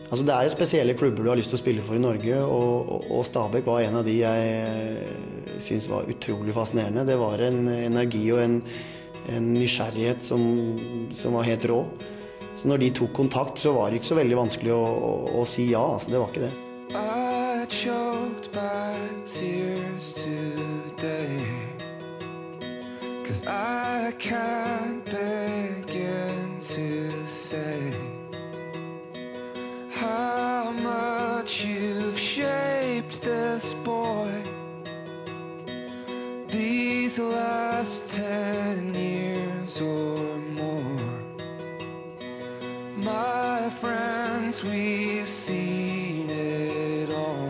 Altså det jo spesielle klubber du har lyst til å spille for i Norge, og Stabæk var en av de jeg synes var utrolig fascinerende. Det var en energi og en nysgjerrighet som var helt rå. Så når de tok kontakt, så var det ikke så veldig vanskelig å si ja, altså det var ikke det. I choked back tears today, 'cause I can't begin to say how much you've shaped this boy these last 10 years or more. My friends, we've seen it all.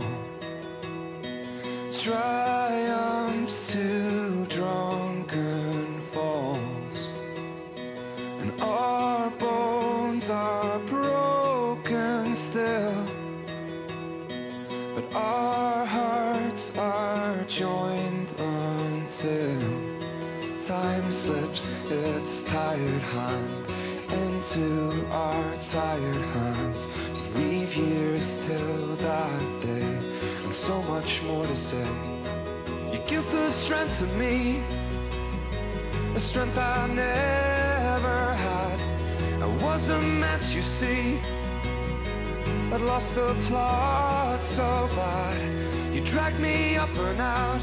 Triumphs to drunken falls, and our bones are broken still, but our hearts are joined until time slips its tired hand into our tired hands. We've years till that day, and so much more to say. You give the strength to me, a strength I never had. I was a mess, you see. I'd lost the plot so bad. You dragged me up and out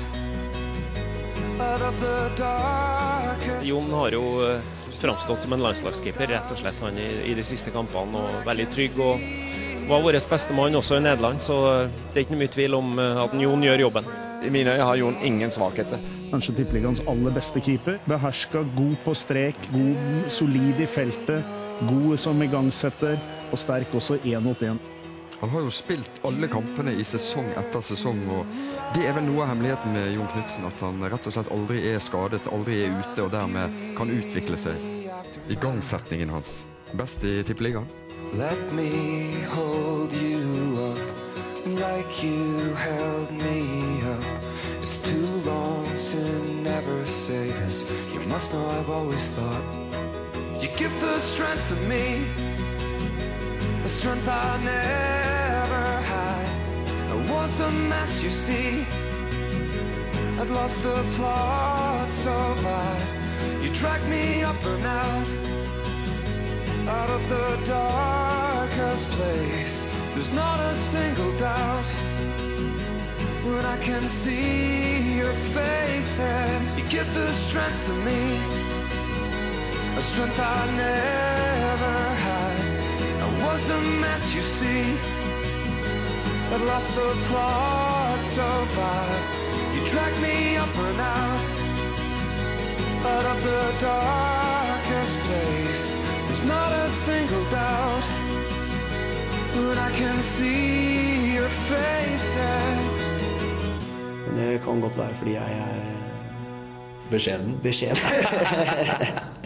of the darkest. Jon har jo framstått som en landslagskeeper, rett og slett han i de siste kampene, og veldig trygg, og var vår beste mann også i Nederland, så det ikke noe mye tvil om at Jon gjør jobben. I mine øyne har Jon ingen svakheter. Kanskje tippeligaens aller beste keeper. Behersket, god på strek, god, solid i feltet, god som igangsetter, og sterk også 1-1. Han har jo spilt alle kampene i sesong etter sesong, og det vel noe av hemmeligheten med Jon Knudsen, at han rett og slett aldri skadet, aldri ute, og dermed kan utvikle seg. Igangsetningen hans, best i tippeligaen. Let me hold you up like you held me up. It's too long to never say this. You must know I've always thought you give the strength to me, a strength I never had. I was a mess, you see. I'd lost the plot so bad. You dragged me up and out of the darkest place. There's not a single doubt when I can see your face, and you give the strength to me, a strength I never had. I was a mess, you see. I'd lost the plot so bad. You dragged me up and out of the darkest place. There's not a single doubt when I can see your faces. Men det kan godt være fordi jeg beskjeden. Beskjeden.